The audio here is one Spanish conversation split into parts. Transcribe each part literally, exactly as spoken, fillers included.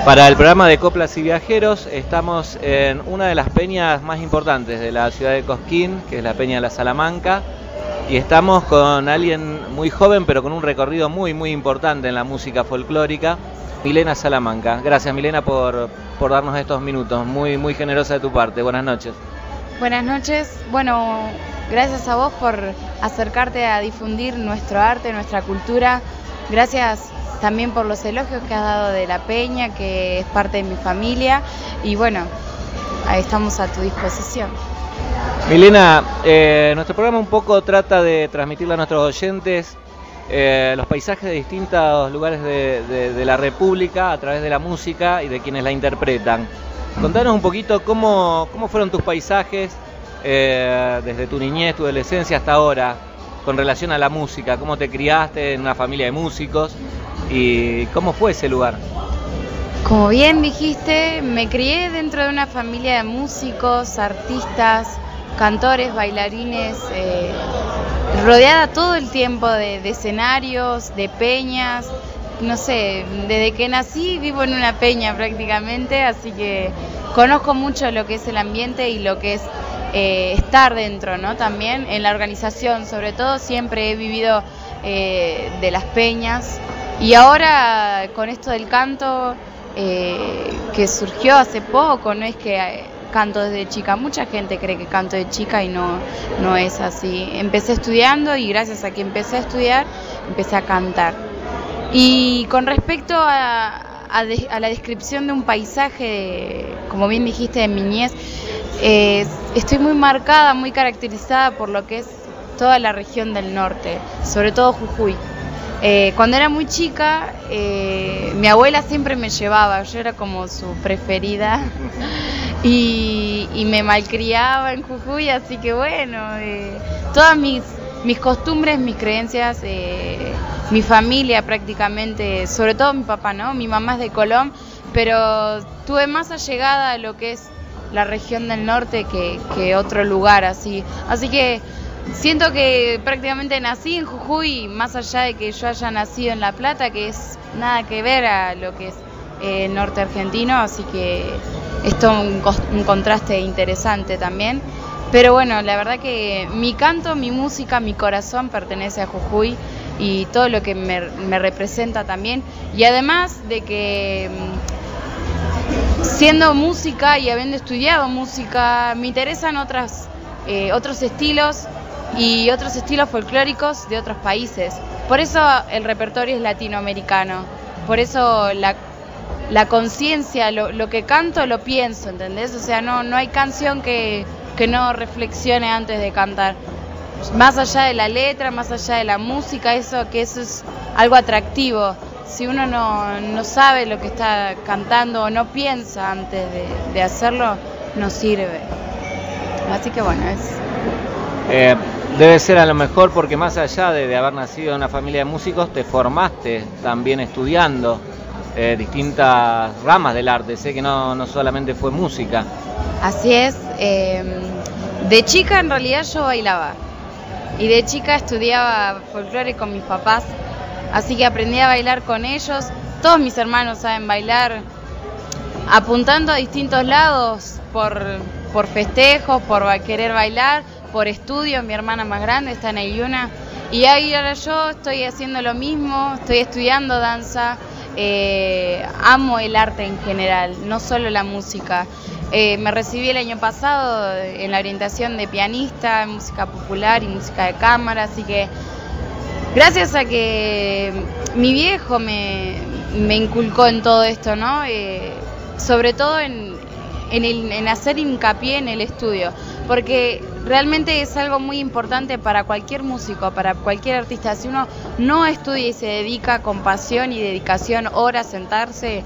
Para el programa de Coplas y Viajeros estamos en una de las peñas más importantes de la ciudad de Cosquín, que es la Peña de la Salamanca, y estamos con alguien muy joven pero con un recorrido muy muy importante en la música folclórica, Milena Salamanca. Gracias, Milena, por, por darnos estos minutos, muy muy generosa de tu parte. Buenas noches. Buenas noches. Bueno, gracias a vos por acercarte a difundir nuestro arte, nuestra cultura. Gracias también por los elogios que has dado de la peña, que es parte de mi familia, y bueno, ahí estamos a tu disposición. Milena, eh, nuestro programa un poco trata de transmitirle a nuestros oyentes eh, los paisajes de distintos lugares de, de, de la República a través de la música y de quienes la interpretan. Contanos un poquito cómo, cómo fueron tus paisajes eh, desde tu niñez, tu adolescencia hasta ahora, con relación a la música. ¿Cómo te criaste en una familia de músicos y cómo fue ese lugar? Como bien dijiste, me crié dentro de una familia de músicos, artistas, cantores, bailarines, eh, rodeada todo el tiempo de, de escenarios, de peñas. No sé, desde que nací vivo en una peña prácticamente, así que conozco mucho lo que es el ambiente y lo que es eh, estar dentro, ¿no? También en la organización, sobre todo siempre he vivido eh, de las peñas, y ahora con esto del canto eh, que surgió hace poco, no es que eh, canto desde chica, mucha gente cree que canto de chica y no, no es así. Empecé estudiando y gracias a que empecé a estudiar empecé a cantar. Y con respecto a, a, de, a la descripción de un paisaje, como bien dijiste, de mi niñez, eh, estoy muy marcada, muy caracterizada por lo que es toda la región del norte, sobre todo Jujuy. Eh, cuando era muy chica, eh, mi abuela siempre me llevaba, yo era como su preferida y, y me malcriaba en Jujuy, así que bueno, eh, todas mis, mis costumbres, mis creencias, eh, mi familia prácticamente, sobre todo mi papá, ¿no? Mi mamá es de Colón, pero tuve más allegada a lo que es la región del norte que, que otro lugar así, así que siento que prácticamente nací en Jujuy, más allá de que yo haya nacido en La Plata, que es nada que ver a lo que es el eh, norte argentino, así que esto es un, un contraste interesante también. Pero bueno, la verdad que mi canto, mi música, mi corazón pertenece a Jujuy y todo lo que me, me representa también. Y además de que siendo música y habiendo estudiado música, me interesan otras, eh, otros estilos y otros estilos folclóricos de otros países. Por eso el repertorio es latinoamericano, por eso la, la conciencia, lo, lo que canto lo pienso, ¿entendés? O sea, no, no hay canción que, que no reflexione antes de cantar. Más allá de la letra, más allá de la música, eso que eso es algo atractivo. Si uno no, no sabe lo que está cantando o no piensa antes de, de hacerlo, no sirve. Así que bueno, es... Eh, debe ser a lo mejor porque más allá de, de haber nacido en una familia de músicos, te formaste también estudiando eh, distintas ramas del arte. Sé que no, no solamente fue música. Así es. Eh, de chica en realidad yo bailaba. Y de chica estudiaba folclore con mis papás. Así que aprendí a bailar con ellos. Todos mis hermanos saben bailar, apuntando a distintos lados por, por festejos, por querer bailar, por estudio. Mi hermana más grande está en Ayuna y ahí ahora yo estoy haciendo lo mismo, estoy estudiando danza, eh, amo el arte en general, no solo la música. Eh, me recibí el año pasado en la orientación de pianista, en música popular y música de cámara, así que gracias a que mi viejo me, me inculcó en todo esto, ¿no? Eh, sobre todo en, en, el, en hacer hincapié en el estudio, porque realmente es algo muy importante para cualquier músico, para cualquier artista. Si uno no estudia y se dedica con pasión y dedicación, horas, sentarse,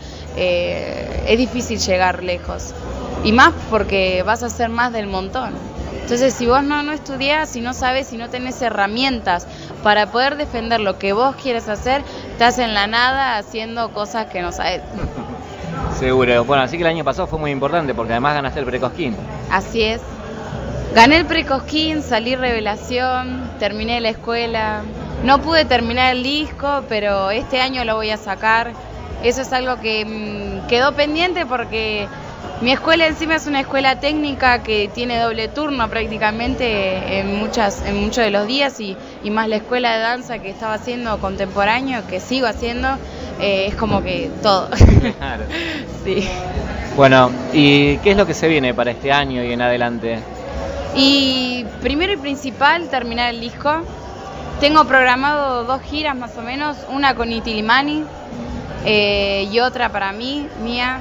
eh, es difícil llegar lejos. Y más porque vas a ser más del montón. Entonces, si vos no, no estudiás, si no sabes, si no tenés herramientas para poder defender lo que vos quieres hacer, estás en la nada haciendo cosas que no sabes. Seguro. Bueno, así que el año pasado fue muy importante porque además ganaste el Precosquín. Así es. Gané el Precosquín, salí Revelación, terminé la escuela. No pude terminar el disco, pero este año lo voy a sacar. eso es algo que mmm, quedó pendiente porque mi escuela encima es una escuela técnica que tiene doble turno prácticamente en muchas en muchos de los días y, y más la escuela de danza que estaba haciendo contemporáneo, que sigo haciendo, eh, es como que todo. Claro. Sí. Bueno, ¿y qué es lo que se viene para este año y en adelante? Y primero y principal, terminar el disco. Tengo programado dos giras más o menos, una con Inti Illimani eh, y otra para mí, mía.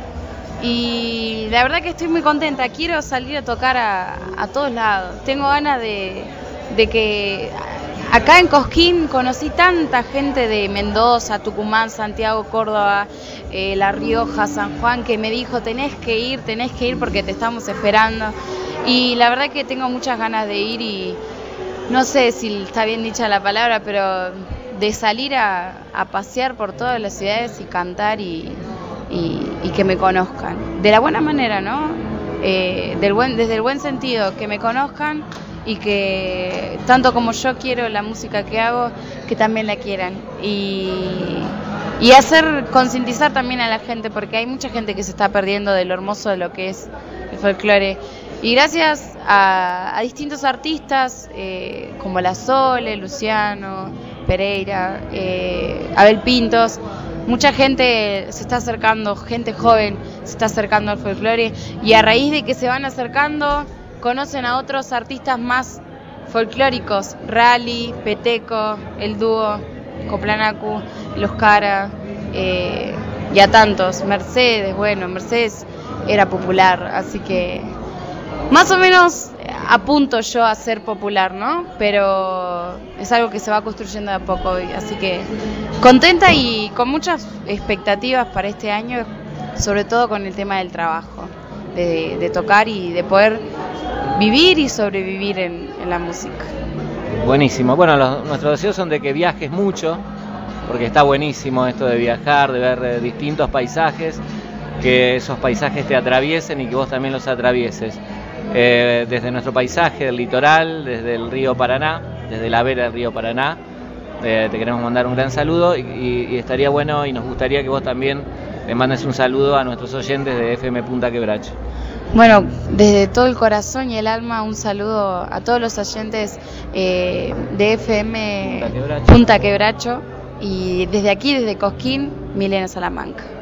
Y la verdad que estoy muy contenta, quiero salir a tocar a, a todos lados. Tengo ganas de, de que... Acá en Cosquín conocí tanta gente de Mendoza, Tucumán, Santiago, Córdoba, eh, La Rioja, San Juan, que me dijo tenés que ir, tenés que ir porque te estamos esperando. Y la verdad que tengo muchas ganas de ir y no sé si está bien dicha la palabra, pero de salir a, a pasear por todas las ciudades y cantar y, y, y que me conozcan. De la buena manera, ¿no? Eh, del buen, desde el buen sentido, que me conozcan y que tanto como yo quiero la música que hago, que también la quieran. Y, y hacer concientizar también a la gente, porque hay mucha gente que se está perdiendo de lo hermoso de lo que es el folclore. Y gracias a, a distintos artistas, eh, como La Sole, Luciano, Pereira, eh, Abel Pintos, mucha gente se está acercando, gente joven se está acercando al folclore, y a raíz de que se van acercando, conocen a otros artistas más folclóricos, Rally, Peteco, el dúo, Coplanacu, Los Cara, eh, y a tantos, Mercedes, bueno, Mercedes era popular, así que más o menos apunto yo a ser popular, ¿no? Pero es algo que se va construyendo de a poco, así que contenta y con muchas expectativas para este año, sobre todo con el tema del trabajo, de, de tocar y de poder vivir y sobrevivir en, en la música. Buenísimo. Bueno, los, nuestros deseos son de que viajes mucho, porque está buenísimo esto de viajar, de ver eh, distintos paisajes, que esos paisajes te atraviesen y que vos también los atravieses. Eh, desde nuestro paisaje, del litoral, desde el río Paraná, desde la vera del río Paraná, eh, te queremos mandar un gran saludo y, y, y estaría bueno y nos gustaría que vos también le mandes un saludo a nuestros oyentes de F M Punta Quebracho. Bueno, desde todo el corazón y el alma, un saludo a todos los oyentes eh, de F M Punta Quebracho. Punta Quebracho, y desde aquí, desde Cosquín, Milena Salamanca.